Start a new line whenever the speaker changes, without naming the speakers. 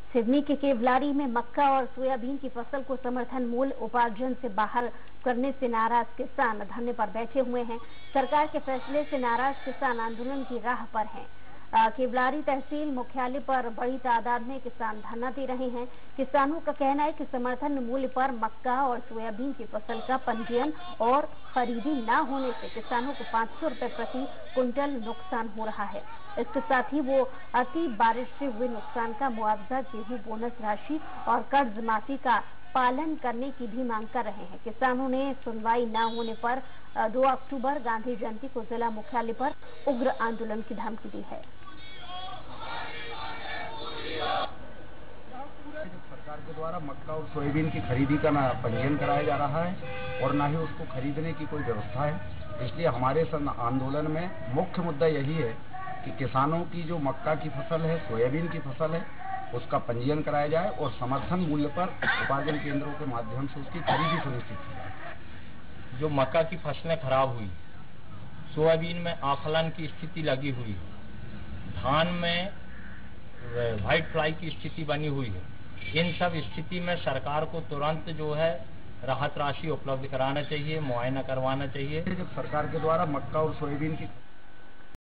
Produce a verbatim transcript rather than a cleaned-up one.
सिवनी के केवलारी में मक्का और सोयाबीन की फसल को समर्थन मूल्य उपार्जन से बाहर करने से नाराज किसान धरने पर बैठे हुए हैं। सरकार के फैसले से नाराज किसान आंदोलन की राह पर हैं। केवलारी तहसील मुख्यालय पर बड़ी तादाद में किसान धरना दे रहे हैं। किसानों का कहना है कि समर्थन मूल्य पर मक्का और सोयाबीन की फसल का पंजीयन और खरीदी न होने से किसानों को पाँच सौ रुपए प्रति कुंटल नुकसान हो रहा है। इसके साथ ही वो अति बारिश से हुए नुकसान का मुआवजा, गेहूं बोनस राशि और कर्ज माफी का पालन करने की भी मांग कर रहे हैं। किसानों ने सुनवाई न होने पर दो अक्टूबर गांधी जयंती को जिला मुख्यालय पर उग्र आंदोलन की धमकी दी है।
सरकार के द्वारा मक्का और सोयाबीन की खरीदी का ना पंजीयन कराया जा रहा है और ना ही उसको खरीदने की कोई व्यवस्था है। इसलिए हमारे आंदोलन में मुख्य मुद्दा यही है कि किसानों की जो मक्का की फसल है, सोयाबीन की फसल है, उसका पंजीयन कराया जाए और समर्थन मूल्य पर उपार्जन केंद्रों के माध्यम से उसकी खरीदी सुनिश्चित की जाए।
जो मक्का की फसलें खराब हुई, सोयाबीन में आफलन की स्थिति लगी हुई है, धान में व्हाइट फ्लाई की स्थिति बनी हुई है, इन सब स्थिति में सरकार को तुरंत जो है राहत राशि उपलब्ध कराना चाहिए, मुआयना करवाना चाहिए।
जब सरकार के द्वारा मक्का और सोयाबीन की